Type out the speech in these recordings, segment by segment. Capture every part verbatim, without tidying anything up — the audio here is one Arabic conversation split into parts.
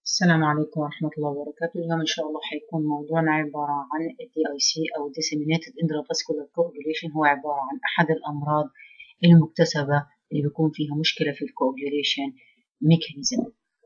السلام عليكم ورحمة الله وبركاته. اليوم إن شاء الله حيكون موضوعنا عبارة عن ال دي آي سي أو Disseminated Intravascular Coagulation. هو عبارة عن أحد الأمراض المكتسبة اللي بيكون فيها مشكلة في الكوagulation ميكانيزم.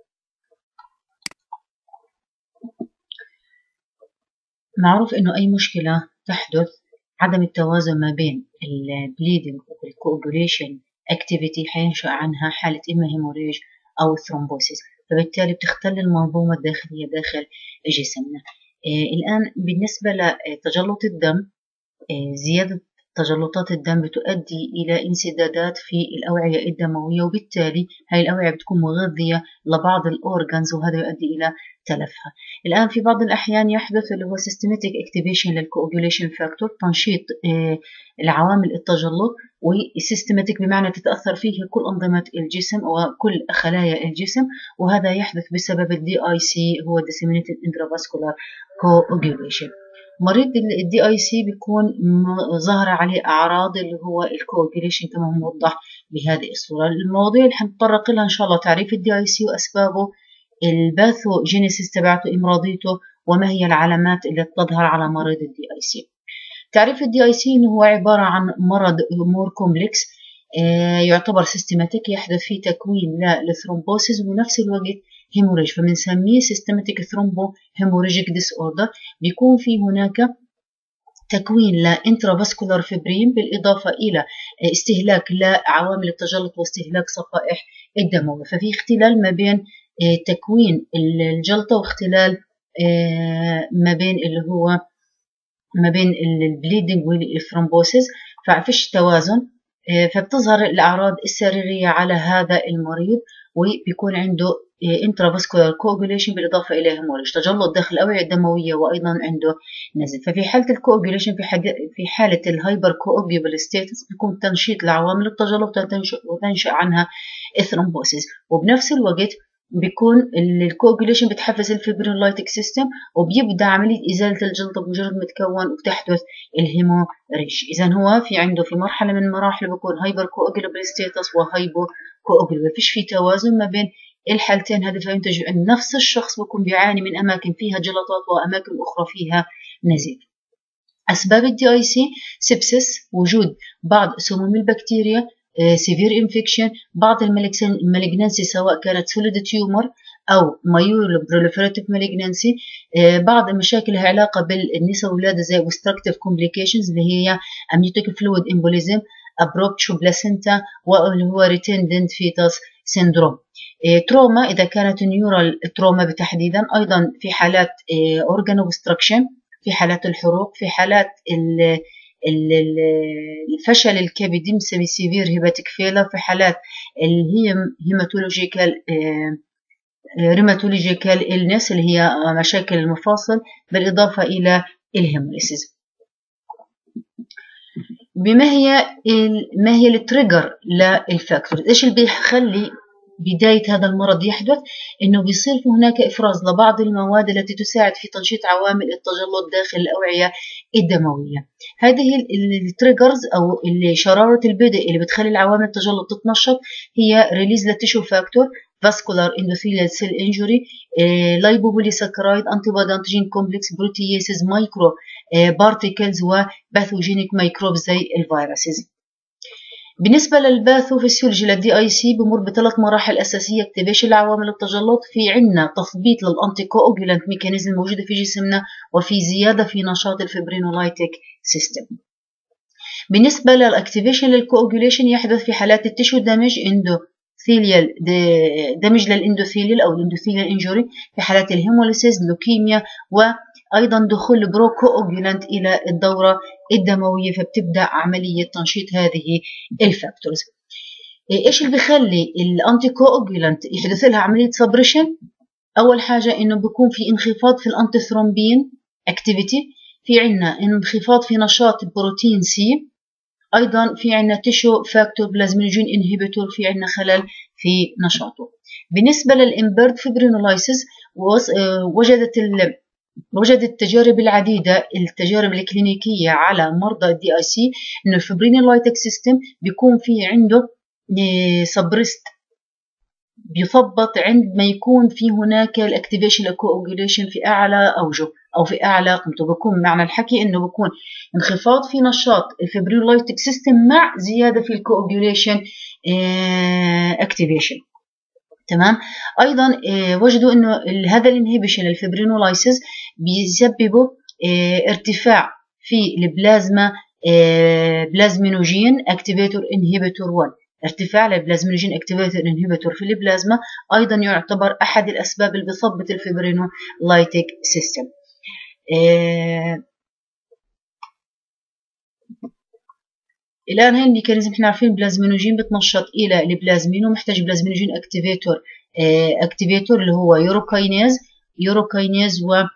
معروف إنه أي مشكلة تحدث عدم التوازن ما بين البليدنج والكوagulation activity حينشأ عنها حالة إما هيموريج أو ثرومبوسيس، فبالتالي بتختل المنظومة الداخلية داخل جسمنا. آه الآن بالنسبة لتجلط الدم، آه زيادة تجلطات الدم بتؤدي إلى انسدادات في الأوعية الدموية، وبالتالي هاي الأوعية بتكون مغذية لبعض الأورجانز وهذا يؤدي إلى تلفها. الآن في بعض الأحيان يحدث اللي هو systematic activation للcoagulation factor، تنشيط آه العوامل التجلط، وسيستماتيك بمعنى تتأثر فيه كل أنظمة الجسم وكل خلايا الجسم، وهذا يحدث بسبب ال دي آي سي هو Disseminated Intravascular Coagulation. مريض ال دي آي سي بيكون ظاهرة عليه أعراض اللي هو الكوagulation كما هو موضح بهذه الصورة. المواضيع اللي حنتطرق لها إن شاء الله تعريف ال دي آي سي وأسبابه، الباثوجينيسيس تبعته، إمراضيته، وما هي العلامات اللي تظهر على مريض ال دي آي سي. تعريف ال دي آي سي إنه هو عبارة عن مرض مور كومبلكس، آه يعتبر سيستماتيك، يحدث فيه تكوين للثرومبوسيس ونفس الوقت هيموريج، فبنسميه سيستماتيك ثرومبو هيموريجيك ديس اوردر. بيكون في هناك تكوين لانترافاسكولار فيبرين بالإضافة إلى استهلاك لعوامل التجلط واستهلاك صفائح الدموية، ففي اختلال ما بين تكوين الجلطة واختلال ما بين اللي هو ما بين البليدنج والثرومبوسيس، ففيش توازن، فبتظهر الأعراض السريرية على هذا المريض، وبيكون عنده intravascular coagulation بالإضافة إلى هيموريج، تجلط داخل الأوعية الدموية، وأيضا عنده نزيف. ففي حالة الكوagulation في في حالة الهايبر coagulable status بيكون تنشيط لعوامل التجلط وتنشأ عنها الثرومبوسيس، وبنفس الوقت بيكون الكوagulation بتحفز الفيبرينولايتيك سيستم، وبيبدأ عملية إزالة الجلطة بمجرد ما تكون وبتحدث الهيموريج. إذا هو في عنده في مرحلة من المراحل بيكون هايبر coagulable status وهايبو coagulable، مفيش في توازن ما بين الحالتين هذه، فينتج أن نفس الشخص بيكون بيعاني من أماكن فيها جلطات وأماكن أخرى فيها نزيف. أسباب الدي آي سي: سبسس، وجود بعض سموم البكتيريا، سيفير انفكشن، بعض المالجنانسي سواء كانت سوليد تيومر أو مايولو بروليفراتيف مالجنانسي، بعض المشاكل لها علاقة بالنساء والولادة زي obstructive complications اللي هي amniotic fluid embolism، abruptio placenta، واللي هو retended fetus syndrome. تروما إذا كانت نيورال تروما بتحديدا، أيضا في حالات organ obstruction، في حالات الحروق، في حالات الفشل الكبدي بنسميه سيفير هيباتيك فيلر، في حالات الهيماتولوجيكال ريماتولوجيكال إلنس اللي هي مشاكل المفاصل، بالإضافة إلى الهيموليسيس. بما هي ما هي التريجر للفاكتور؟ إيش اللي بيخلي بداية هذا المرض يحدث؟ إنه بيصير في هناك إفراز لبعض المواد التي تساعد في تنشيط عوامل التجلط داخل الأوعية الدموية. هذه التريجرز أو اللي شرارة البدء اللي بتخلي العوامل التجلط تتنشط هي ريليز للتيشو فاكتور، vascular endothelial cell injury، لايبوبوليساكرايد، antibody antigen complex، بروتياسيس، مايكرو بارتيكلز، وباثوجينيك ميكروب زي الفيروسز. بالنسبة للباثوفيسيولوجي للدي اي سي بمر بثلاث مراحل أساسية اكتيفيشن لعوامل التجلط، في عنا تثبيط للأنتي كوأجولانت ميكانيزم الموجودة في جسمنا، وفي زيادة في نشاط الفيبرينولايتيك سيستم. بالنسبة للأكتيفيشن للكوأجوليشن يحدث في حالات التشو دامج، اندوثيليال دامج للإندوثيليال أو الإندوثيليال إنجوري، في حالات الهيموليسيس، لوكيميا، و أيضا دخول البروكوأجولانت إلى الدورة الدموية، فبتبدأ عملية تنشيط هذه الفاكتورز. إيش اللي بيخلي الأنتي كوأجولانت يحدث لها عملية سبريشن؟ أول حاجة إنه بيكون في انخفاض في الأنتي ثرومبين أكتيفيتي، في عنا انخفاض في نشاط بروتين سي، أيضا في عنا تيشو فاكتور بلازمينوجين انهبيتور، في عنا خلل في نشاطه. بالنسبة للإمبيرد فيبرينولايسيس، وجدت وجدت التجارب العديدة، التجارب الكلينيكية على مرضى الدي اي سي، إنه الفيبرينولايتيك سيستم بيكون في عنده سبريست بيثبط عندما يكون في هناك الاكتيفيشن الكواجوليشن في اعلى اوجه او في اعلى قيمته. بيكون معنى الحكي انه بيكون انخفاض في نشاط الفبرينولايتيك سيستم مع زياده في الكواجوليشن اكتيفيشن. تمام. ايضا وجدوا انه هذا الانهبيشن الفبرينولايسيس بيسببوا ارتفاع في البلازما بلازمينوجين اكتيفيتور انهبيتور واحد. ارتفاع البلازمينوجين اكتيفيتور انهبيتور في البلازما ايضا يعتبر احد الاسباب اللي بيثبط الفبرينولايتيك سيستم. الان هاي الميكانيزم احنا عارفين البلازمينوجين بتنشط الى البلازمين ومحتاج بلازمينوجين اكتيفيتور اكتيفيتور اللي هو يوروكاينيز يوروكاينيز وال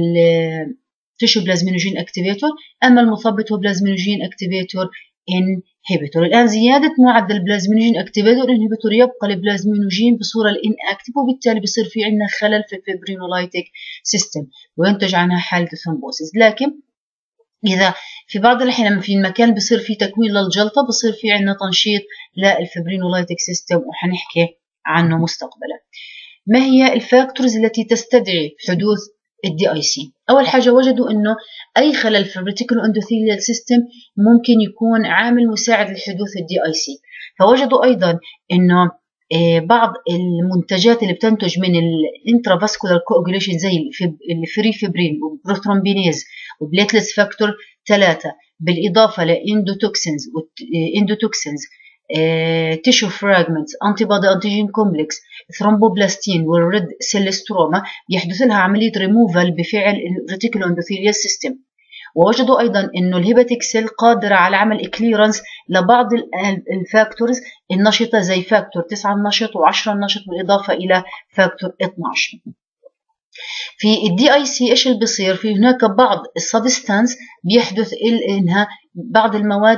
تشو بلازمينوجين اكتيفيتور. اما المثبط هو بلازمينوجين اكتيفيتور انهبيتور. الان زياده معدل البلازمينوجين اكتيفيتور انهبيتور يبقى البلازمينوجين بصوره الان اكتيف، وبالتالي بصير في عندنا خلل في الفبرينولايتيك سيستم وينتج عنها حاله ثرومبوسيس. لكن إذا في بعض الأحيان لما في المكان بصير في تكوين للجلطة بصير في عندنا تنشيط للفبرينولايتيك سيستم وحنحكي عنه مستقبلا. ما هي الفاكتورز التي تستدعي حدوث الدي اي سي؟ أول حاجة وجدوا إنه أي خلل في الريتيكولو اندوثيليال سيستم ممكن يكون عامل مساعد لحدوث الدي اي سي. فوجدوا أيضا إنه بعض المنتجات اللي بتنتج من الانترافاسكولار كواجوليشن زي الفري فيبرين والبروثرومبينيز وبليتلس فاكتور ثلاثة بالإضافة لاندوتوكسينز واندوتوكسينز تيشو فراجمنتس انتي بودي انتيجين كومبلكس ثرومبوبلاستين والريد سيلستروما يحدث لها عملية ريموفال بفعل الريتيكولو اندوثيليال سيستم. ووجدوا أيضا أنه الهيباتيك سيل قادرة على عمل إكليرنس لبعض الفاكتورز النشطة زي فاكتور تسعة النشط وعشرة النشط بالإضافة إلى فاكتور اثناشر. في الدي اي سي ايش اللي بيصير؟ في هناك بعض السبستانس بيحدث انها بعض المواد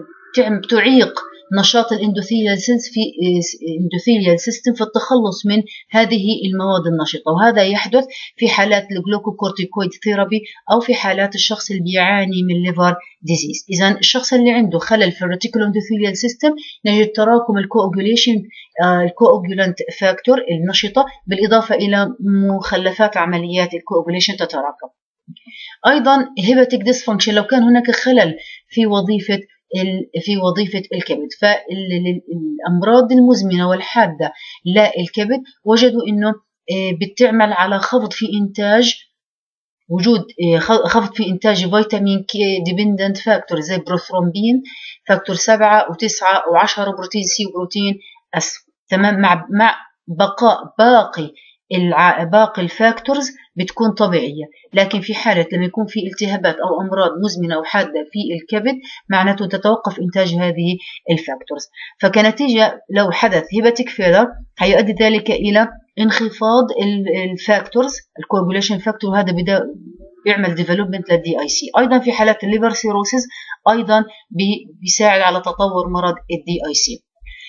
تعيق نشاط الاندوثيليال سيلز في اندوثيليال سيستم في التخلص من هذه المواد النشطه، وهذا يحدث في حالات الجلوكوكورتيكويد ثيرابي او في حالات الشخص اللي بيعاني من ليفر ديزيز. اذا الشخص اللي عنده خلل في الريتيكولو اندوثيليال سيستم نجد تراكم الكواجوليشن الكواجولانت فاكتور النشطه بالاضافه الى مخلفات عمليات الكواجوليشن تتراكم. ايضا هيباتيك ديسفانكشن لو كان هناك خلل في وظيفه في وظيفة الكبد. فالأمراض المزمنة والحادة للكبد وجدوا أنه بتعمل على خفض في إنتاج وجود خفض في إنتاج فيتامين كي ديبندنت فاكتور زي بروثرومبين فاكتور سبعة وتسعة وعشرة بروتين سي وبروتين أس. تمام. مع مع بقاء باقي باقي الفاكتورز بتكون طبيعية، لكن في حالة لما يكون في التهابات أو أمراض مزمنة أو حادة في الكبد معناته تتوقف إنتاج هذه الفاكتورز. فكنتيجة لو حدث هيباتيك فيلر هيؤدي ذلك إلى انخفاض الفاكتورز الكواجوليشن فاكتور، وهذا بدا بيعمل ديفلوبمنت للدي اي سي. أيضا في حالات الليفر سيروسيس أيضا بيساعد على تطور مرض الدي اي سي،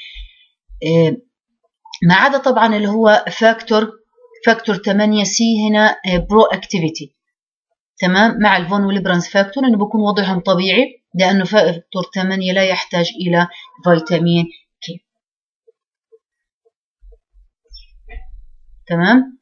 ما عدا طبعا اللي هو فاكتور فاكتور ثمانية سي هنا برو اكتيفيتي. تمام. مع الفون وليبرانز فاكتور انه بيكون وضعهم طبيعي لانه فاكتور ثمانية لا يحتاج الى فيتامين كي. تمام.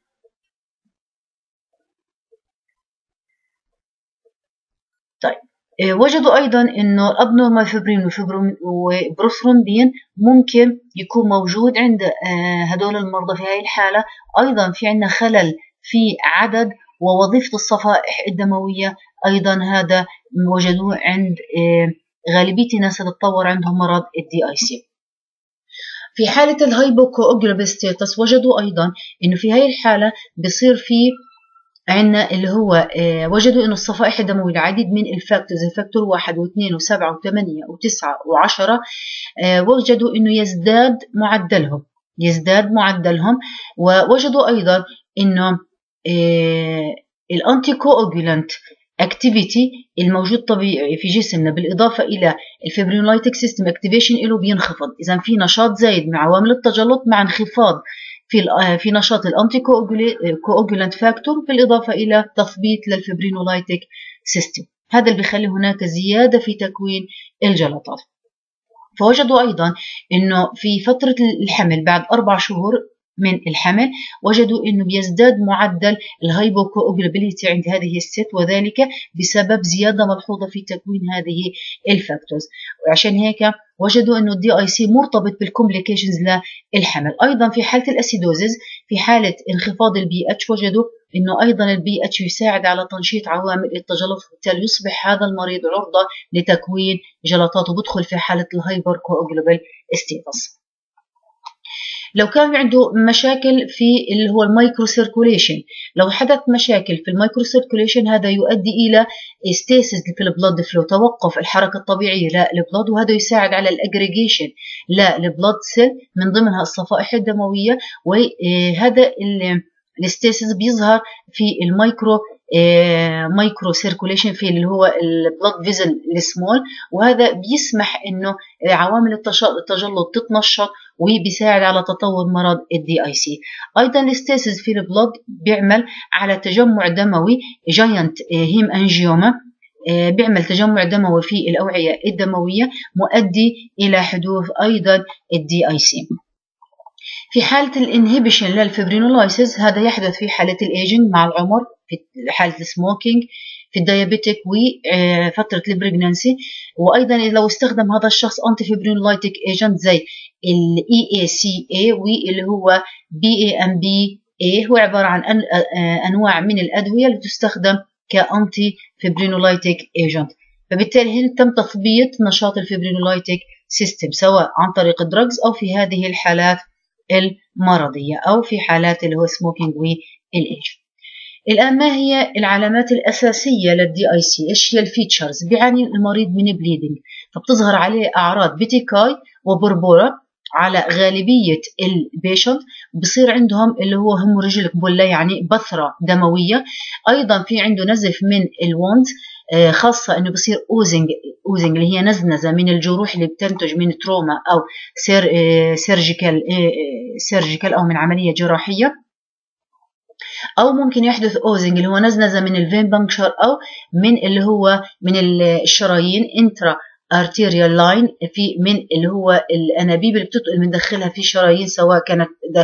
طيب وجدوا ايضا انه الابنورمال فيبرين وبروثرومبين ممكن يكون موجود عند هدول المرضى. في هذه الحاله ايضا في عندنا خلل في عدد ووظيفه الصفائح الدمويه، ايضا هذا وجدوه عند غالبيه الناس اللي تطور عندهم مرض الدي اي سي. في حاله الهايبوكواجولابيستيتس وجدوا ايضا انه في هذه الحاله بصير في عندنا اللي هو وجدوا انه الصفائح الدمويه العديد من الفاكتورز الفاكتور واحد واثنين وسبعة وثمانية وتسعة وعشرة وجدوا انه يزداد معدلهم يزداد معدلهم ووجدوا ايضا انه الانتي كواجولانت اكتيفيتي الموجود طبيعي في جسمنا بالاضافه الى الفبرينولايتيك سيستم اكتيفيشن له بينخفض. اذا في نشاط زايد مع عوامل التجلط مع انخفاض في في نشاط الانتي كواجولانت فاكتور بالاضافه الى تثبيط للفبرينولايتيك سيستم، هذا اللي بيخلي هناك زياده في تكوين الجلطات. فوجدوا ايضا انه في فتره الحمل بعد اربع شهور من الحمل وجدوا أنه بيزداد معدل الهايبوكوأجولابيليتي عند هذه الست، وذلك بسبب زيادة ملحوظة في تكوين هذه الفاكتورز. وعشان هيك وجدوا أنه الدي اي سي مرتبط بالكومبليكيشنز للحمل. أيضا في حالة الأسيدوزز، في حالة انخفاض البي اتش، وجدوا أنه أيضا البي اتش يساعد على تنشيط عوامل التجلط، وبالتالي يصبح هذا المريض عرضة لتكوين جلطات وبدخل في حالة الهايبر كوأجولابل ستيتس. لو كان عنده مشاكل في اللي هو المايكرو سيركوليشن، لو حدث مشاكل في المايكرو سيركوليشن هذا يؤدي الى ستيسيس في البلود فلو، توقف الحركه الطبيعيه للبلود، وهذا يساعد على الاجريجيشن للبلود سيل من ضمنها الصفائح الدمويه. وهذا الستيسيس بيظهر في المايكرو مايكرو سيركوليشن في اللي هو البلود فيزل السمول، وهذا بيسمح انه عوامل التجلط تتنشط وبيساعد على تطور مرض الدي اي سي. ايضا الستيسيس في البلود بيعمل على تجمع دموي جاينت هيم انجيوما، بيعمل تجمع دموي في الاوعيه الدمويه مؤدي الى حدوث ايضا الدي اي سي. في حاله الانهبيشن للفبرينولايسيس هذا يحدث في حاله الايجنج مع العمر، في حاله السموكينج، في الديابيتك، وفتره البريجنانسي. وايضا لو استخدم هذا الشخص انتي فيبرينولايتيك ايجنت زي الاي اي سي اي واللي هو بي اي ام بي اي، هو عباره عن أن انواع من الادويه اللي تستخدم كانتي فيبرينولايتيك ايجنت. فبالتالي هنا تم تثبيط نشاط الفيبرينولايتيك سيستم سواء عن طريق الدراجز او في هذه الحالات المرضيه او في حالات اللي هو سموكينج والايج. الآن ما هي العلامات الأساسية للدي اي سي؟ إيش هي الفيتشرز؟ بيعاني المريض من بليدنج، فبتظهر عليه أعراض بيتيكاي وبربورة على غالبية البيشنت، بصير عندهم اللي هو هيموريجيك بولا يعني بثرة دموية. أيضا في عنده نزف من الوند، خاصة إنه بصير أوزنج أوزنج اللي هي نزنزة من الجروح اللي بتنتج من تروما أو سير سيرجيكال سيرجيكال أو من عملية جراحية، أو ممكن يحدث أوزنج اللي هو نزنزة من الفين بانكشر أو من اللي هو من الشرايين انترا ارتيريال لاين، في من اللي هو الأنابيب اللي بتدخل من داخلها في شرايين، سواء كانت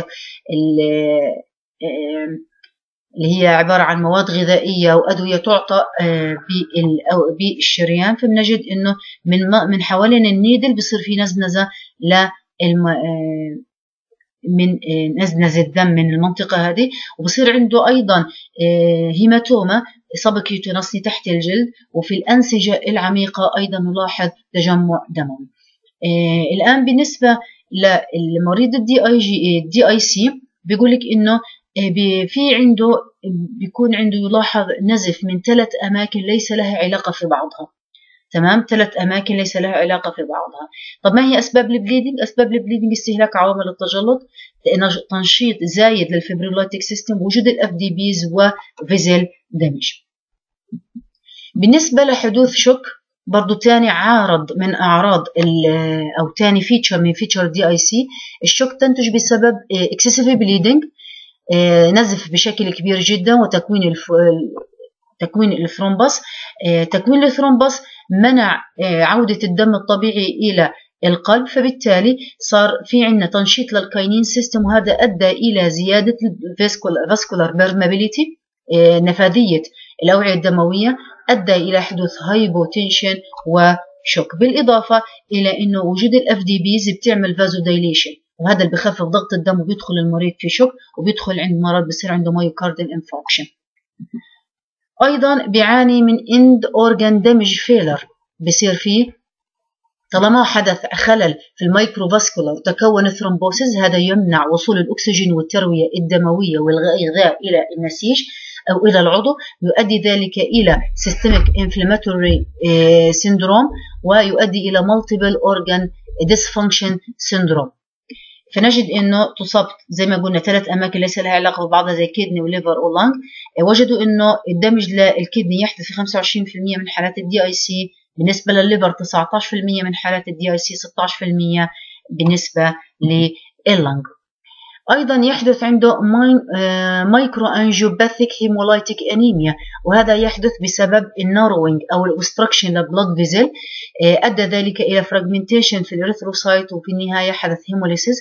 اللي هي عبارة عن مواد غذائية أو أدوية تعطى بالشريان. فبنجد إنه من من حوالين النيدل بصير في نزنزة للم من نزنزة الدم من المنطقة هذه، وبصير عنده أيضا هيماتوما سبكيوتينسي تحت الجلد، وفي الأنسجة العميقة أيضا نلاحظ تجمع دموي. الآن بالنسبة للمريض الدي اي جي الدي اي سي بيقول لك إنه في عنده بيكون عنده يلاحظ نزف من ثلاث أماكن ليس لها علاقة في بعضها. تمام، ثلاث أماكن ليس لها علاقة في بعضها. طب ما هي أسباب البليدنج؟ أسباب البليدنج استهلاك عوامل التجلط، تنشيط زايد للفبرينولايتيك سيستم، وجود الاف دي بيز وفيزل دامج. بالنسبة لحدوث شوك برضو تاني عارض من أعراض أو تاني فيتشر من فيتشر دي اي سي، الشوك تنتج بسبب اكسسيف بليدنج، نزف بشكل كبير جدا، وتكوين الف... تكوين الثرومبس. تكوين الثرومبس منع عودة الدم الطبيعي إلى القلب، فبالتالي صار في عندنا تنشيط للكاينين سيستم، وهذا أدى إلى زيادة الفاسكولار بيرمابيليتي نفاذية الأوعية الدموية، أدى إلى حدوث هايبوتنشن وشوك، بالإضافة إلى أنه وجود الأف دي بيز بتعمل فازو دايليشن، وهذا اللي بخفف ضغط الدم وبيدخل المريض في شوك، وبيدخل عند مرض بصير عنده مايوكارديال انفاركشن. أيضا بيعاني من end organ damage failure، بصير فيه طالما حدث خلل في المايكروفاسكولار وتكون ثرومبوسيس، هذا يمنع وصول الأكسجين والتروية الدموية والغذاء إلى النسيج أو إلى العضو، يؤدي ذلك إلى systemic inflammatory syndrome، ويؤدي إلى multiple organ dysfunction syndrome. فنجد انه تصاب زي ما قلنا ثلاث اماكن ليس لها علاقه ببعضها زي كيدني وليفر ولانج. وجدوا انه الدمج للكيدني يحدث في خمسة وعشرين بالمئة من حالات الدي اي سي، بالنسبه للليفر تسعة عشر بالمئة من حالات الدي اي سي، ستة عشر بالمئة بالنسبه لللانج. ايضا يحدث عنده مايكرو انجيوباثيك هيمولايتيك انيميا، وهذا يحدث بسبب الناروينج او الاوبستراكشن للبلود فيزل، ادى ذلك الى فراغمنتيشن في الاريثروسايت، وفي النهايه حدث هيموليسيس.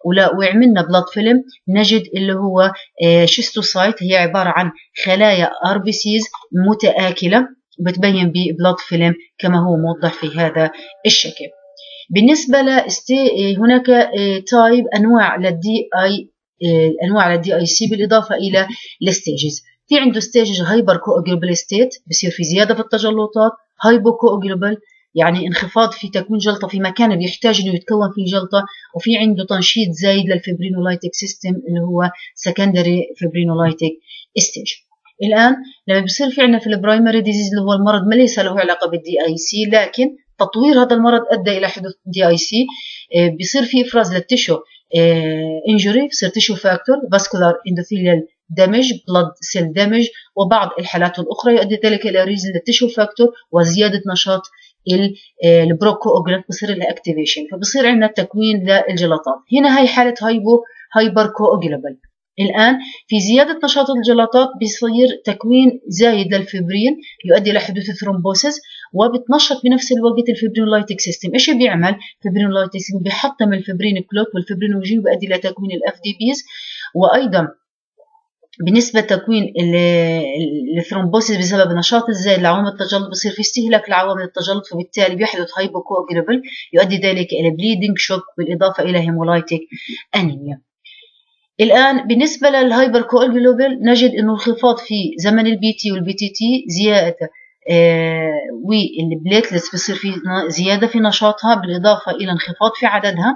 ولا وعملنا بلاد فيلم نجد اللي هو شيستوسايت، هي عبارة عن خلايا ار بي سيز متآكلة بتبين ببلاد فيلم كما هو موضح في هذا الشكل. بالنسبة لستي هناك تايب أنواع للدي اي أنواع للدي اي سي بالإضافة إلى الستيجز. في عنده ستيج هايبر كوأجلبل ستيت بصير في زيادة في التجلطات، هايبو كوأجلبل يعني انخفاض في تكوين جلطة في مكان بيحتاج انه يتكون فيه جلطة، وفي عنده تنشيط زايد للفبرينولايتيك سيستم اللي هو سكندري فبرينولايتيك ستيج. الآن لما بيصير في عندنا في البرايمري ديزيز اللي هو المرض ما ليس له علاقة بالدي اي سي، لكن تطوير هذا المرض ادى الى حدوث دي اي سي، بيصير في افراز للتشو انجري، بصير تشو فاكتور، فاسكولار اندوثيليال دامج، بلاد سيل دامج، وبعض الحالات الاخرى يؤدي ذلك الى ريز للتشو فاكتور وزياده نشاط البروكوأجلانت، بصير لها اكتيفيشن، فبصير عندنا تكوين للجلطات. هنا هي حاله هايبو هايبر كوأجلبل. الآن في زيادة نشاط الجلطات بيصير تكوين زايد للفبرين يؤدي إلى حدوث ثرومبوسيس، وبتنشط بنفس الوقت الفبرينولايتيك سيستم. إيش بيعمل؟ فبرينولايتيك سيستم بيحطم الفبرين كلوت والفبرينوجين وبيؤدي إلى تكوين الأف دي بيز، وأيضا بالنسبة لتكوين الثرومبوسيس بسبب نشاط الزايد لعوامل التجلط بصير في استهلاك لعوامل التجلط، فبالتالي بيحدث هايبوكوأجلبل يؤدي ذلك إلى بليدنج شوك بالإضافة إلى هيمولايتيك أنيميا. الآن بالنسبة للهايبر كوأجلبل نجد إنه انخفاض في زمن البي تي والبي تي تي، زيادة آه والبليتلتس بصير في زيادة في نشاطها بالإضافة إلى انخفاض في عددها.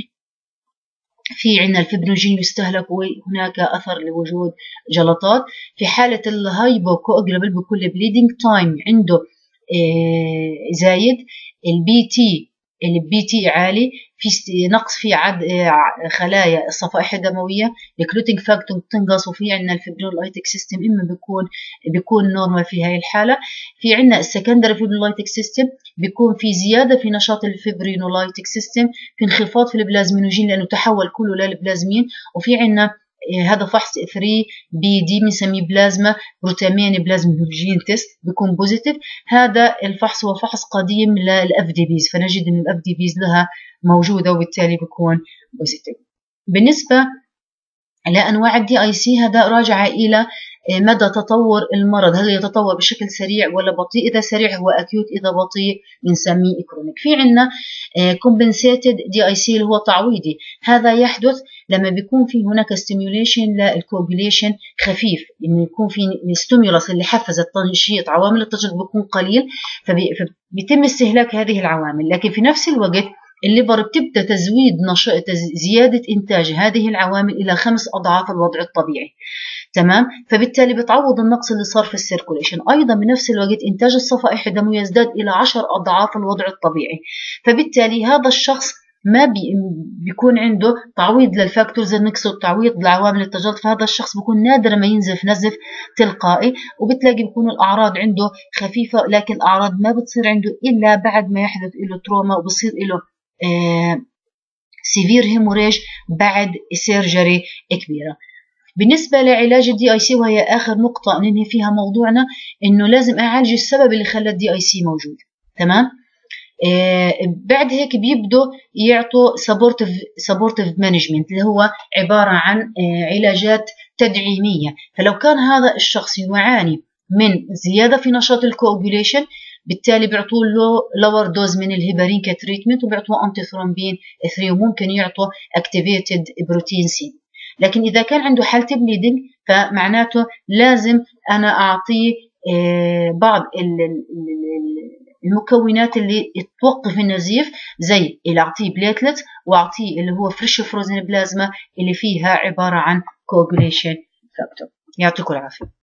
في عندنا الفبرينوجين يستهلك وهناك أثر لوجود جلطات. في حالة الهايبو كوأجلبل بكل بليدنج تايم عنده آه زايد، البي تي البي تي عالي، في نقص في عد خلايا الصفائح الدمويه، الكلوتينج فاكتور بتنقص، وفي عندنا الفبرينولايتيك سيستم اما بيكون بيكون نورمال في هاي الحاله. في عندنا السكندري فبرينولايتيك سيستم بيكون في زياده في نشاط الفبرينولايتيك سيستم، في انخفاض في البلازمينوجين لانه تحول كله للبلازمين، وفي عندنا هذا فحص ثري بي دي بنسميه بلازما بروتامين بلازمينوجين تيست بيكون بوزيتيف. هذا الفحص هو فحص قديم للاف دي بيز، فنجد ان الاف دي بيز لها موجوده وبالتالي بيكون بوزيتيف. بالنسبه لانواع الدي اي سي هذا راجع الى مدى تطور المرض، هل يتطور بشكل سريع ولا بطيء؟ اذا سريع هو اكيوت، اذا بطيء بنسميه كرونيك. في عندنا كومبنسيتد دي اي سي اللي هو تعويضي، هذا يحدث لما بيكون في هناك ستيميوليشن للكوجوليشن خفيف، انه يكون في ستيمولس اللي حفز التنشيط عوامل التجلط بيكون قليل، فبيتم استهلاك هذه العوامل، لكن في نفس الوقت الليفر بتبدا تزويد نشاط زياده انتاج هذه العوامل الى خمس اضعاف الوضع الطبيعي. تمام، فبالتالي بتعوض النقص اللي صار في السيركوليشن. ايضا بنفس الوقت انتاج الصفائح الدمويه يزداد الى عشر اضعاف الوضع الطبيعي، فبالتالي هذا الشخص ما بي بيكون عنده تعويض للفاكتورز النقص والتعويض لعوامل التجلط، فهذا الشخص بيكون نادر ما ينزف نزف تلقائي، وبتلاقي بيكون الاعراض عنده خفيفه، لكن الاعراض ما بتصير عنده الا بعد ما يحدث له تروما وبصير له آه سيفير هيموريج بعد سيرجري كبيره. بالنسبة لعلاج الدي اي سي وهي آخر نقطة ننهي فيها موضوعنا، إنه لازم أعالج السبب اللي خلى الدي اي سي موجود. تمام؟ آه بعد هيك بيبدوا يعطوا سبورتيف سبورتيف مانجمنت اللي هو عبارة عن آه علاجات تدعيمية. فلو كان هذا الشخص يعاني من زيادة في نشاط الكوأجوليشن، بالتالي بيعطوا له لور دوز من الهيبارين كتريتمنت، وبيعطوا انتي ثرومبين ثري، وممكن يعطوا اكتيفيتد بروتين سي. لكن إذا كان عنده حالة بليدنج فمعناته لازم أنا أعطيه بعض المكونات اللي توقف النزيف، زي اللي أعطيه بليتلت، وأعطيه اللي هو فريش فروزن بلازما اللي فيها عبارة عن كوغوليشن فاكتور. يعطيكم العافية.